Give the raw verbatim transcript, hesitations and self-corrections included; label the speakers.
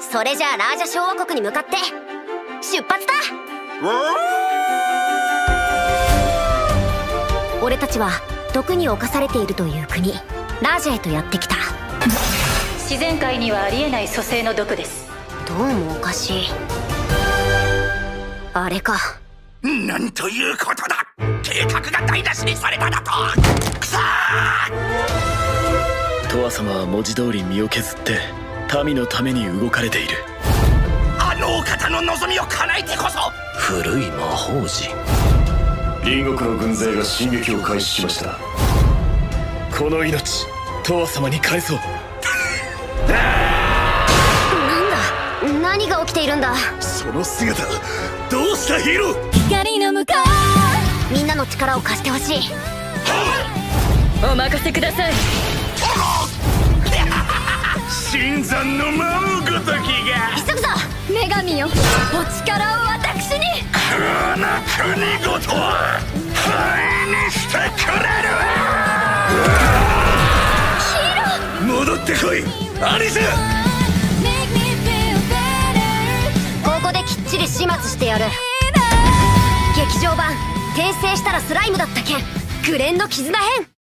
Speaker 1: それじゃあラージャ小王国に向かって出発だ。俺たちは毒に侵されているという国ラージャへとやってきた。
Speaker 2: 自然界にはありえない組成の毒です。
Speaker 1: どうもおかしい。あれか。
Speaker 3: なんということだ。計画が台無しにされただと。くそー。
Speaker 4: トワ様は文字通り身を削って民のために動かれている。
Speaker 3: あのお方の望みを叶えてこそ。
Speaker 4: 古い魔法陣。
Speaker 5: 隣国の軍勢が進撃を開始しました。
Speaker 4: この命トワ様に返そう。
Speaker 1: なんだ、何が起きているんだ。
Speaker 4: その姿どうしたヒーロー。
Speaker 6: 光の向こ
Speaker 1: う、みんなの力を貸してほしい。
Speaker 6: お任せください。
Speaker 3: 新山の魔王ごときが。
Speaker 1: 急ぐぞ
Speaker 6: 女神よ、お力を私に。
Speaker 3: この国ごとは灰にしてくれるわ。
Speaker 6: ヒーロ
Speaker 4: ー戻ってこいアリス。
Speaker 1: ここできっちり始末してやる。劇場版転生したらスライムだった件紅蓮の絆編。